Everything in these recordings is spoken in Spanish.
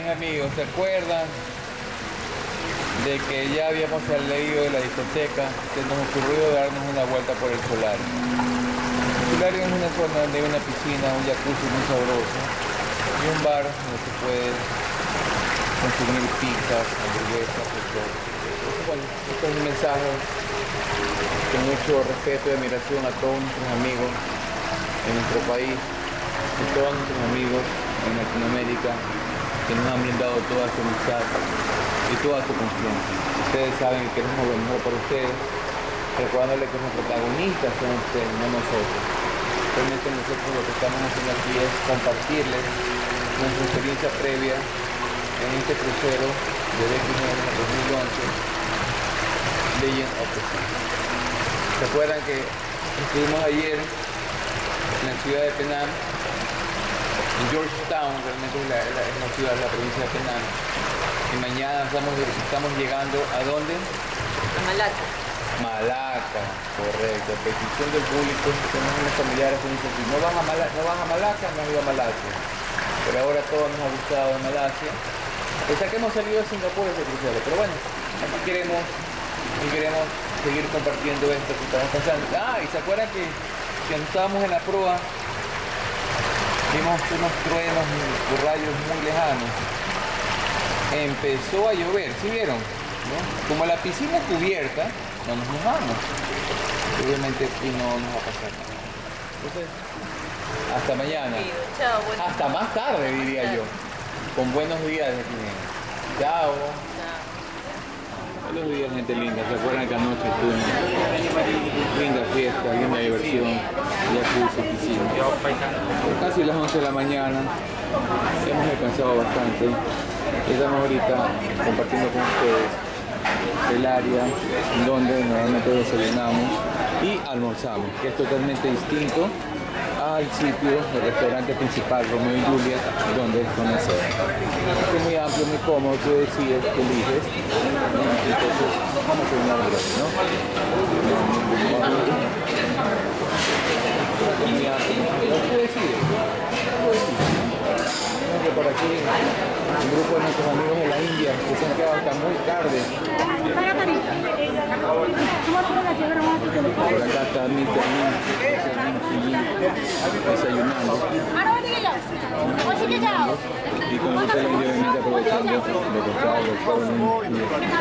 amigos, ¿se acuerdan de que ya habíamos salido de la discoteca? Se nos ocurrió darnos una vuelta por el Solari. El Solari es una zona donde hay una piscina, un jacuzzi muy sabroso y un bar donde se puede consumir pizzas, hamburguesas, y todo. Entonces, bueno, este es un mensaje con mucho respeto y admiración a todos nuestros amigos en nuestro país y todos nuestros amigos en Latinoamérica que nos han brindado toda su amistad y toda su confianza. Ustedes saben que queremos lo mejor para ustedes, recordándole que los protagonistas son ustedes, no nosotros. Realmente nosotros lo que estamos haciendo aquí es compartirles nuestra experiencia previa en este crucero de DXN 2011, Legend of the Seas. ¿Se acuerdan que estuvimos ayer en la ciudad de Penang? En Georgetown, realmente es la ciudad, la provincia de Penang. Y mañana estamos llegando ¿a dónde? A Malaca. Malaca, correcto. A petición del público, tenemos unos familiares que dicen que no vas a Malaca, no has ido a Malasia. Pero ahora todo nos ha gustado en Malasia. Hasta que hemos salido de Singapur ese crucero. Pero bueno, aquí queremos seguir compartiendo esto que estamos pasando. Ah, y se acuerdan que cuando estábamos en la proa vimos unos truenos y rayos muy lejanos. Empezó a llover, ¿sí vieron? ¿No? Como la piscina es cubierta, no nos mojamos. Obviamente aquí no nos va a pasar nada. Entonces, hasta mañana. Chao, hasta más tarde, diría yo. Con buenos días de aquí. Chao. Buenos días, gente linda. ¿Se acuerdan que anoche estuvimos? Linda fiesta, linda diversión, jacuzzi, piscina. Casi las 11 de la mañana. Hemos descansado bastante. Estamos ahorita compartiendo con ustedes el área donde normalmente desayunamos y almorzamos, que es totalmente distinto al sitio, el restaurante principal Romeo y Juliet, donde conocer. Es muy amplio, muy cómodo, tú decides, tú eliges. Entonces, vamos a terminar por aquí, ¿no? Tú decides. Que por aquí un grupo de nuestros amigos de la India que se han quedado hasta muy tarde. Por acá está Mr. desayunando. Y con usted la India obviamente aprovechando lo que está el joven muy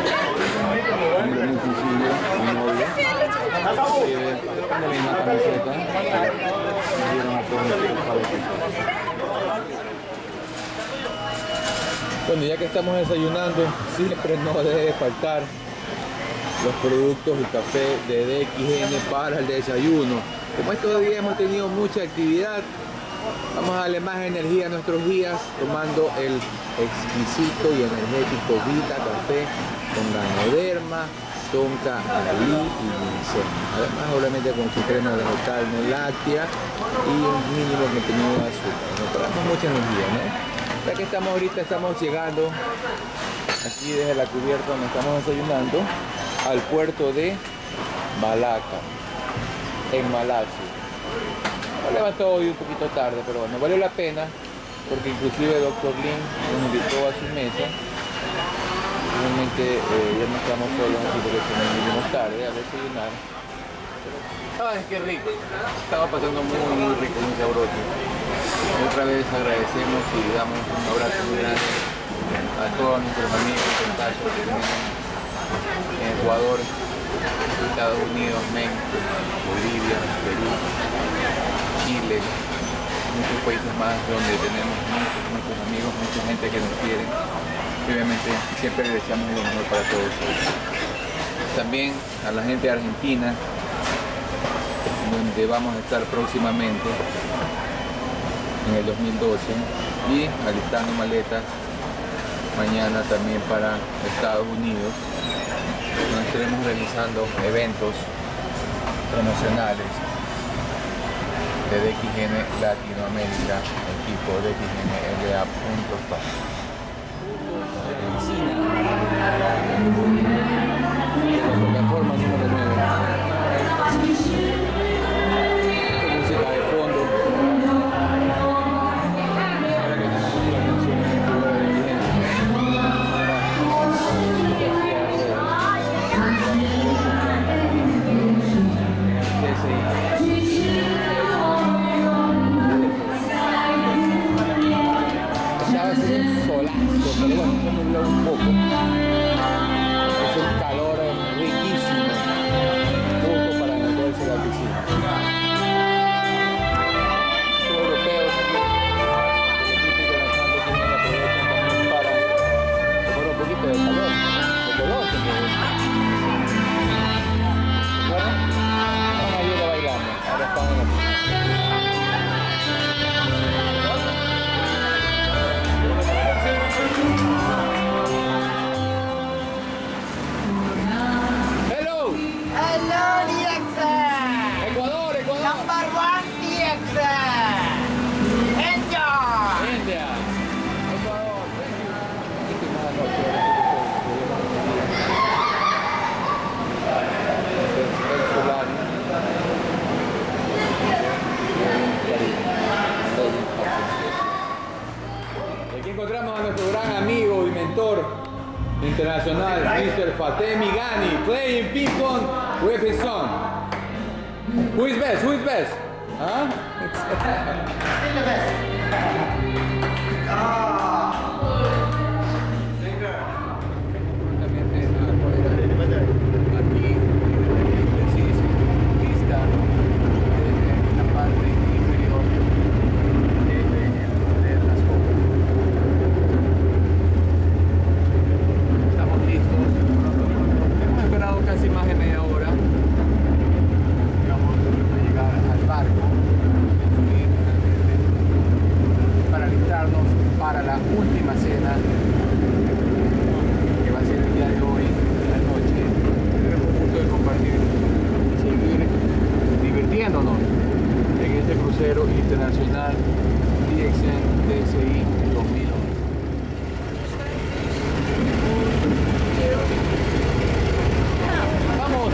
sencillo, muy noble. Una misma camiseta. Nos dieron a todos los Bueno, ya que estamos desayunando, siempre no debe faltar los productos y café de DXN para el desayuno. Como estos días hemos tenido mucha actividad, vamos a darle más energía a nuestros días tomando el exquisito y energético Vita Café con Ganoderma, tonka, alí y ginseng. Además, obviamente con su crema vegetal no láctea y un mínimo contenido de azúcar. Nos damos mucha energía, ¿no? Ya que estamos ahorita, estamos llegando aquí desde la cubierta donde estamos desayunando al puerto de Malaca, en Malasia. Me levantó hoy un poquito tarde, pero bueno, valió la pena porque inclusive el Dr. Lin nos invitó a su mesa. Realmente ya no estamos solos aquí porque vinimos tarde a desayunar. ¡Ay, qué rico! Estaba pasando muy rico, muy sabroso. Otra vez agradecemos y damos un abrazo muy grande a todos nuestros amigos y contactos que tenemos en Ecuador, Estados Unidos, México, Bolivia, Perú, Chile, muchos países más donde tenemos muchos amigos, mucha gente que nos quiere. Y obviamente siempre le deseamos lo mejor para todos ellos. También a la gente de Argentina, donde vamos a estar próximamente en el 2012 y alistando maletas mañana también para Estados Unidos, donde estaremos realizando eventos promocionales de DXN Latinoamérica, equipo DXNLA.com. La plataforma número 9. Música de fondo. solazo, pero bueno, se nubló un poco. Es un calor riquísimo, justo para meterse a la piscina. Los europeos, el equipo internacional de Chile aprovechan también para tomar un poquito de calor, de color, bueno, están ahí bailando, ahora están en la piscina. Aquí encontramos a nuestro gran amigo y mentor internacional, Mr. Fatemi Ghani, playing ping pong with his son. Who is best? Who is best? Huh? Still the best. Para la última cena, que va a ser el día de hoy, en la noche. Tendremos el gusto de compartir y seguir divirtiéndonos en este crucero internacional DXN DCI 2011. ¡Vamos!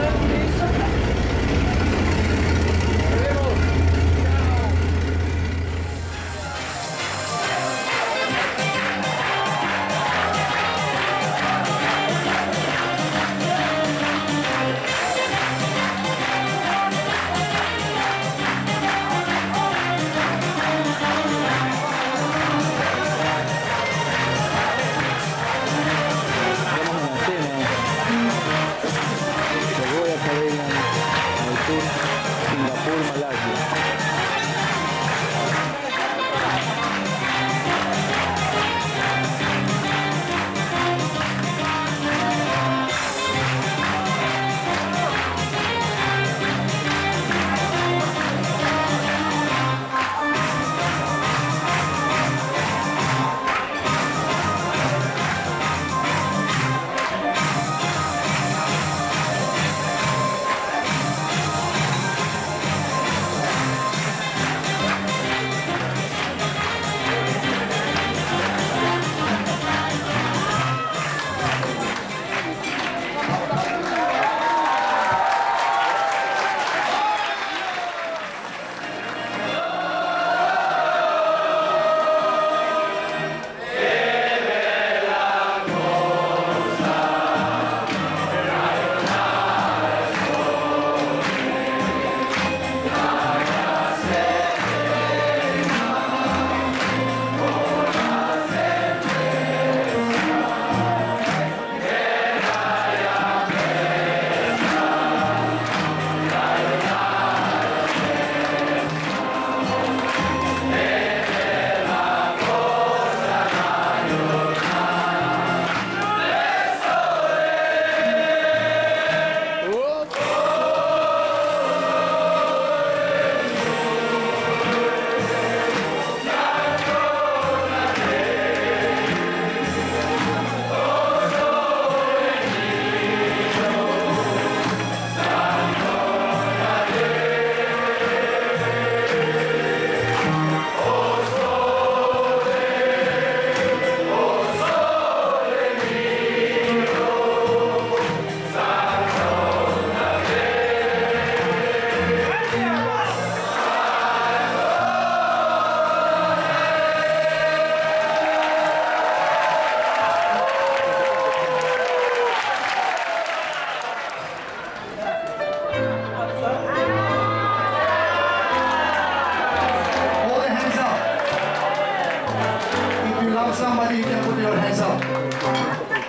your hands up.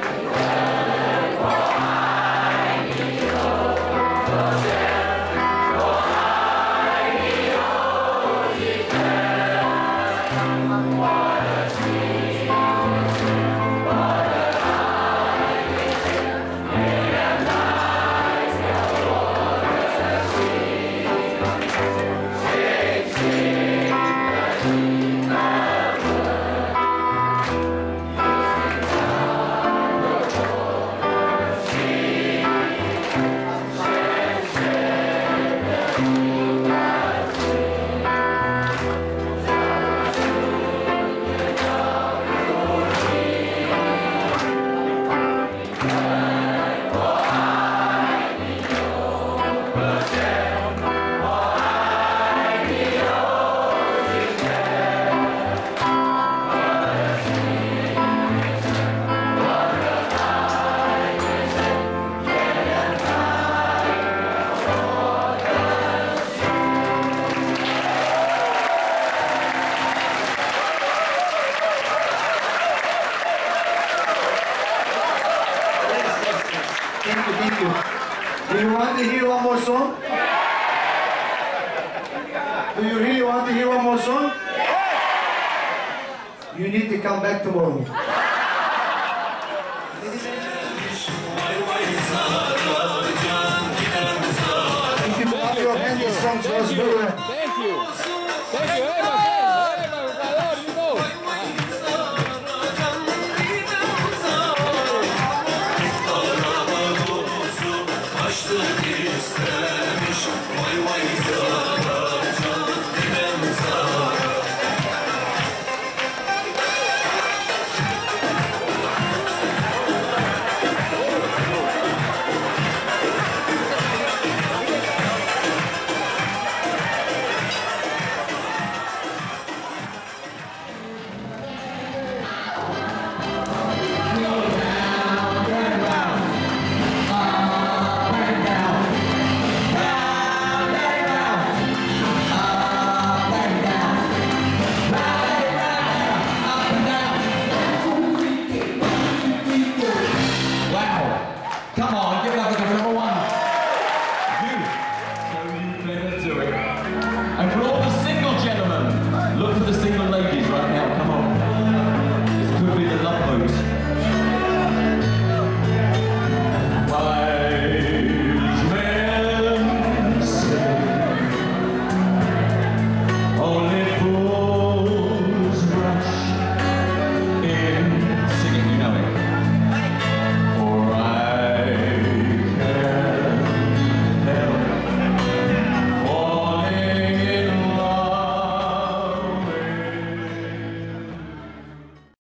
Thank you. Do you want to hear one more song? Do you really want to hear one more song? You need to come back tomorrow. Thank you for your hand. Your song was very well. Thank you. Thank you very much.